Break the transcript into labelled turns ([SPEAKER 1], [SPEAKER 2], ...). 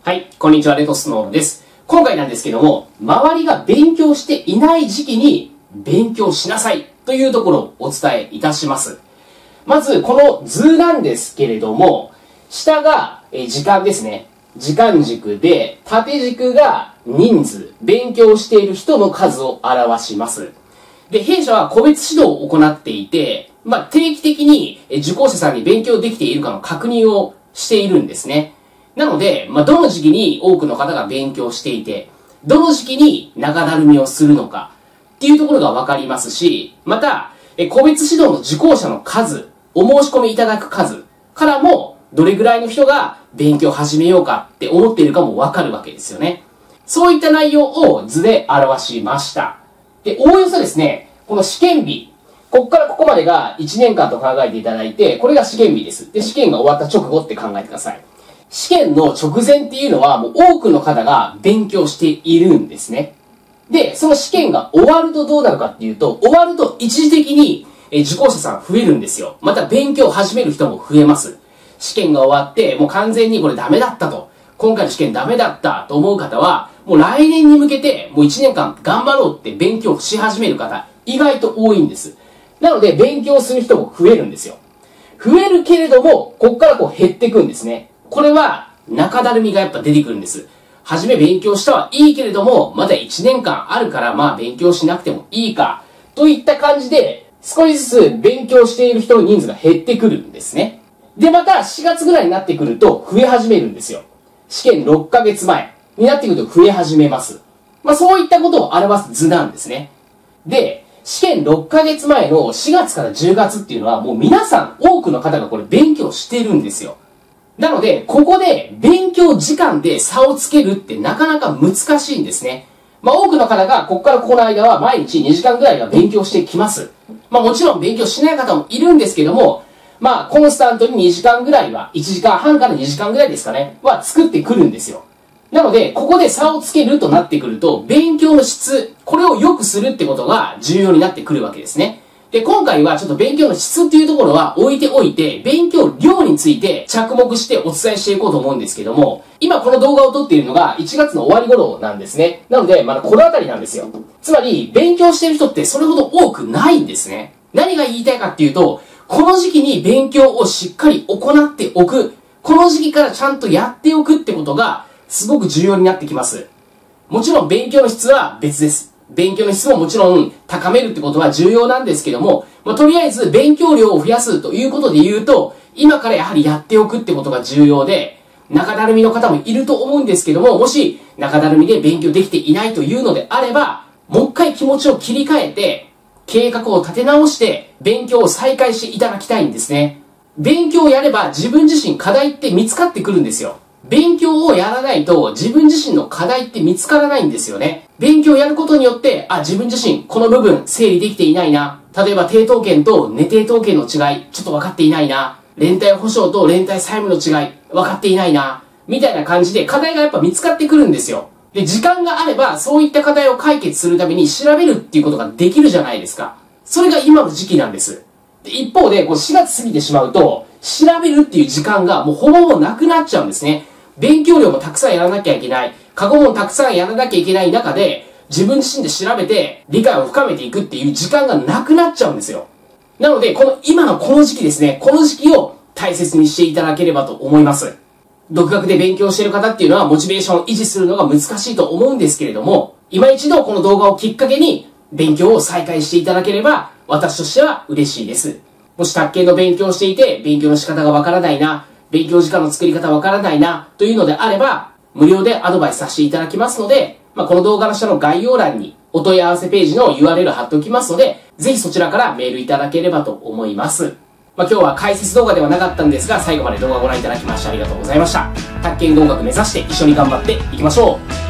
[SPEAKER 1] はい、こんにちは、レトスノーです。今回なんですけども、周りが勉強していない時期に勉強しなさいというところをお伝えいたします。まず、この図なんですけれども、下が時間ですね。時間軸で、縦軸が人数、勉強している人の数を表します。で、弊社は個別指導を行っていて、定期的に受講者さんに勉強できているかの確認をしているんですね。なので、どの時期に多くの方が勉強していて、どの時期に長だるみをするのかっていうところがわかりますし、また、個別指導の受講者の数、お申し込みいただく数からも、どれぐらいの人が勉強を始めようかって思っているかもわかるわけですよね。そういった内容を図で表しました。で、おおよそですね、この試験日、ここからここまでが1年間と考えていただいて、これが試験日です。で、試験が終わった直後って考えてください。試験の直前っていうのはもう多くの方が勉強しているんですね。で、その試験が終わるとどうなるかっていうと、終わると一時的に受講者さん増えるんですよ。また勉強を始める人も増えます。試験が終わって、もう完全にこれダメだったと。今回の試験ダメだったと思う方は、もう来年に向けてもう1年間頑張ろうって勉強し始める方、意外と多いんです。なので勉強する人も増えるんですよ。増えるけれども、こっからこう減っていくんですね。これは中だるみがやっぱ出てくるんです。はじめ勉強したはいいけれども、まだ1年間あるから勉強しなくてもいいか、といった感じで、少しずつ勉強している人の人数が減ってくるんですね。で、また4月ぐらいになってくると増え始めるんですよ。試験6ヶ月前になってくると増え始めます。そういったことを表す図なんですね。で、試験6ヶ月前の4月から10月っていうのはもう皆さん多くの方がこれ勉強してるんですよ。なので、ここで勉強時間で差をつけるってなかなか難しいんですね。多くの方がここからここの間は毎日2時間ぐらいは勉強してきます。もちろん勉強しない方もいるんですけども、コンスタントに2時間ぐらいは、1時間半から2時間ぐらいですかね、は作ってくるんですよ。なので、ここで差をつけるとなってくると、勉強の質、これを良くするってことが重要になってくるわけですね。で、今回はちょっと勉強の質っていうところは置いておいて、勉強量について着目してお伝えしていこうと思うんですけども、今この動画を撮っているのが1月の終わり頃なんですね。なので、まだこのあたりなんですよ。つまり、勉強している人ってそれほど多くないんですね。何が言いたいかっていうと、この時期に勉強をしっかり行っておく。この時期からちゃんとやっておくってことが、すごく重要になってきます。もちろん勉強の質は別です。勉強の質ももちろん高めるってことは重要なんですけども、とりあえず勉強量を増やすということで言うと、今からやはりやっておくってことが重要で、中だるみの方もいると思うんですけども、もし中だるみで勉強できていないというのであれば、もう一回気持ちを切り替えて、計画を立て直して勉強を再開していただきたいんですね。勉強をやれば自分自身課題って見つかってくるんですよ。勉強をやらないと自分自身の課題って見つからないんですよね。勉強をやることによって、自分自身この部分整理できていないな。例えば抵当権とネ抵当権の違い、ちょっと分かっていないな。連帯保証と連帯債務の違い、分かっていないな。みたいな感じで課題がやっぱ見つかってくるんですよ。で、時間があればそういった課題を解決するために調べるっていうことができるじゃないですか。それが今の時期なんです。で、一方で、4月過ぎてしまうと、調べるっていう時間がもうほぼほぼなくなっちゃうんですね。勉強量もたくさんやらなきゃいけない。過去問たくさんやらなきゃいけない中で、自分自身で調べて理解を深めていくっていう時間がなくなっちゃうんですよ。なので、今のこの時期ですね、この時期を大切にしていただければと思います。独学で勉強している方っていうのはモチベーションを維持するのが難しいと思うんですけれども、今一度この動画をきっかけに勉強を再開していただければ、私としては嬉しいです。もし宅建の勉強をしていて、勉強の仕方がわからないな、勉強時間の作り方わからないな、というのであれば、無料でアドバイスさせていただきますので、この動画の下の概要欄にお問い合わせページの URL 貼っておきますので、ぜひそちらからメールいただければと思います。今日は解説動画ではなかったんですが、最後まで動画をご覧いただきましてありがとうございました。宅建合格目指して一緒に頑張っていきましょう。